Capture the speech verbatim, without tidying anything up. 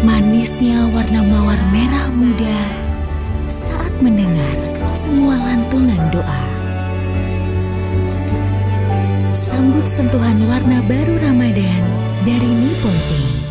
Manisnya warna mawar merah muda saat mendengar semua lantunan doa. Sambut sentuhan warna baru Ramadan dari Nippon Paint.